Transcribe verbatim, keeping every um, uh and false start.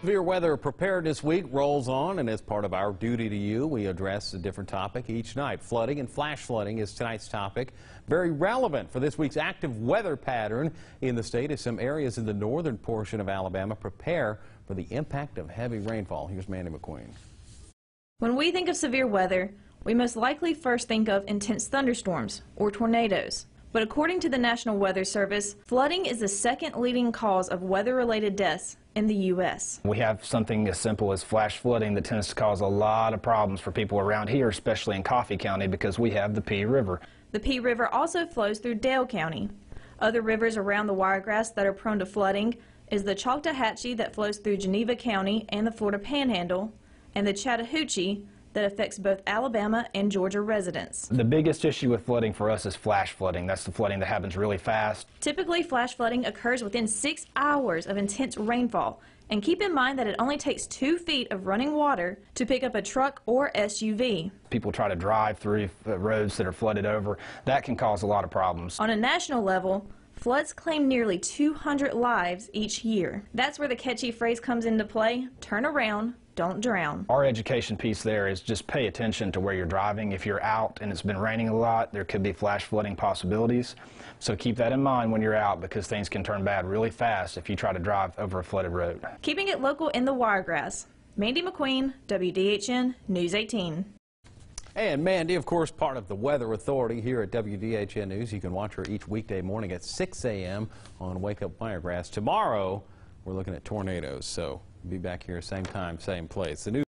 Severe weather preparedness week rolls on, and as part of our duty to you, we address a different topic each night. Flooding and flash flooding is tonight's topic. Very relevant for this week's active weather pattern in the state as some areas in the northern portion of Alabama prepare for the impact of heavy rainfall. Here's Mandy McQueen. When we think of severe weather, we most likely first think of intense thunderstorms or tornadoes. But according to the National Weather Service, flooding is the second leading cause of weather-related deaths in the U S We have something as simple as flash flooding that tends to cause a lot of problems for people around here, especially in Coffee County, because we have the Pea River. The Pea River also flows through Dale County. Other rivers around the Wiregrass that are prone to flooding is the Choctawhatchee that flows through Geneva County and the Florida Panhandle, and the Chattahoochee that affects both Alabama and Georgia residents. The biggest issue with flooding for us is flash flooding. That's the flooding that happens really fast. Typically, flash flooding occurs within six hours of intense rainfall. And keep in mind that it only takes two feet of running water to pick up a truck or S U V. People try to drive through roads that are flooded over. That can cause a lot of problems. On a national level, floods claim nearly two hundred lives each year. That's where the catchy phrase comes into play: turn around, don't drown. Our education piece there is just pay attention to where you're driving. If you're out and it's been raining a lot, there could be flash flooding possibilities. So keep that in mind when you're out, because things can turn bad really fast if you try to drive over a flooded road. Keeping it local in the Wiregrass, Mandy McQueen, W D H N News eighteen. And Mandy, of course, part of the Weather Authority here at W D H N News. You can watch her each weekday morning at six A M on Wake Up Wiregrass. Tomorrow, we're looking at tornadoes, so be back here same time, same place. The news